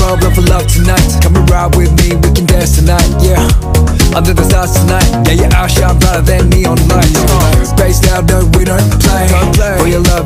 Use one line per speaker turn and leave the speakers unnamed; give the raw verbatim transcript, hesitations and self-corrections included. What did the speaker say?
love, love for love tonight. Come and ride with me, we can dance tonight, yeah. Under the stars tonight, yeah, you outshine brighter than neon lights. uh, Spaced out, no, we don't play. Don't play. For your love